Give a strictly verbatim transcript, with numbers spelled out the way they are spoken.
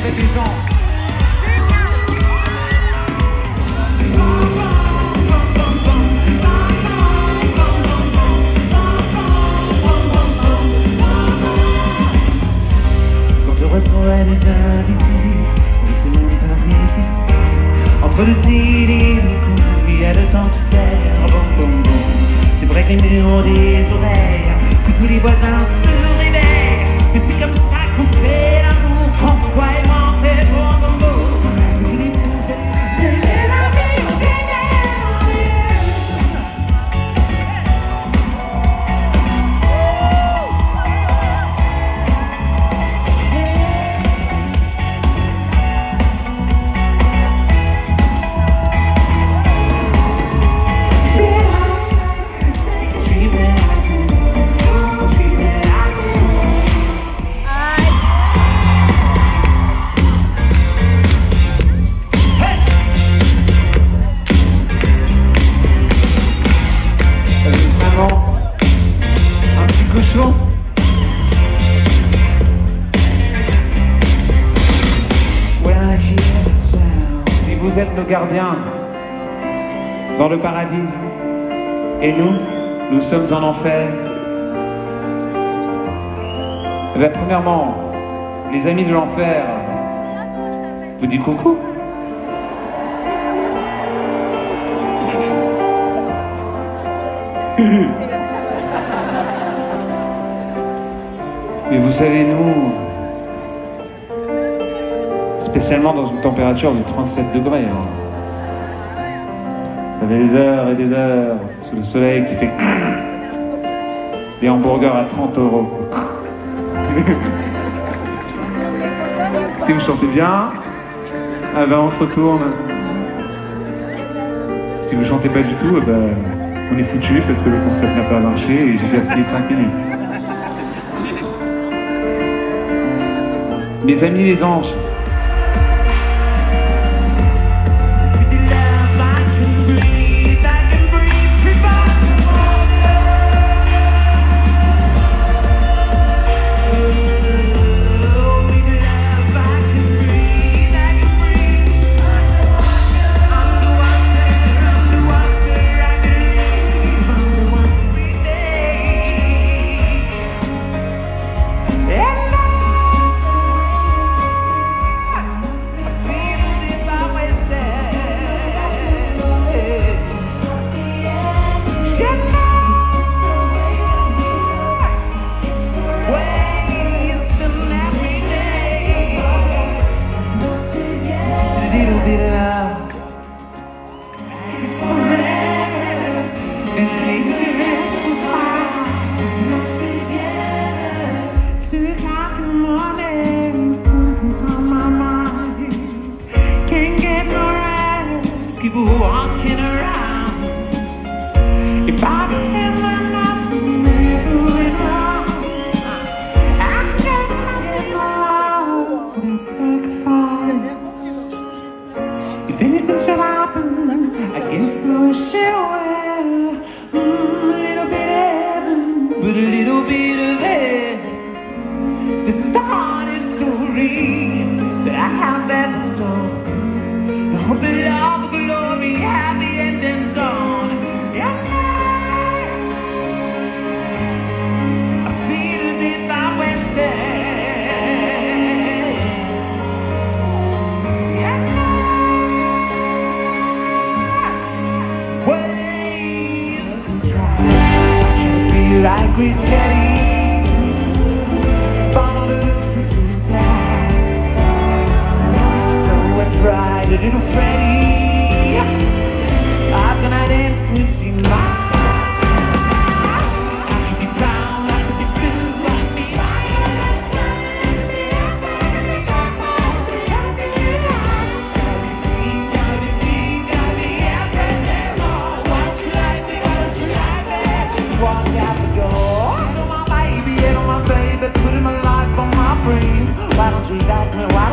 avec les gens. Quand on reçoit des invités, on ne sait même pas résister. Entre le deal et le coup, il y a le temps de faire bon bon bon. C'est vrai que les murs des oreilles, que tous les voisins se réveillent. Mais c'est comme ça qu'on fait l'amour quand toi et moi on fait bon bon bon. Et tous les bougets, la vie au Si vous êtes le gardien dans le paradis et nous, nous sommes en enfer, eh bien, premièrement, les amis de l'enfer vous disent coucou. Mais vous savez, nous, spécialement dans une température de trente-sept degrés, hein. Ça fait des heures et des heures sous le soleil qui fait les hamburgers à trente euros. Si vous chantez bien, ah ben on se retourne. Si vous chantez pas du tout, eh ben, on est foutu parce que le concept n'a pas marché et j'ai gaspillé cinq minutes. Mes amis les anges, keep walking around. If I pretend I'm nothing, maybe wrong, I can't trust my love and sacrifice. If anything should happen, I guess I wish it well. Mm, a little bit of heaven, but a little bit of hell. This is the hardest story that I have ever told. The hope, love, glory, happy ending's gone. And I, I feel as if I went stay. And I, waste and try. Should be like Grace Kelly, but it looks too sad. So I tried a little Freddy. I've got an answer to my. Why don't you like me? Why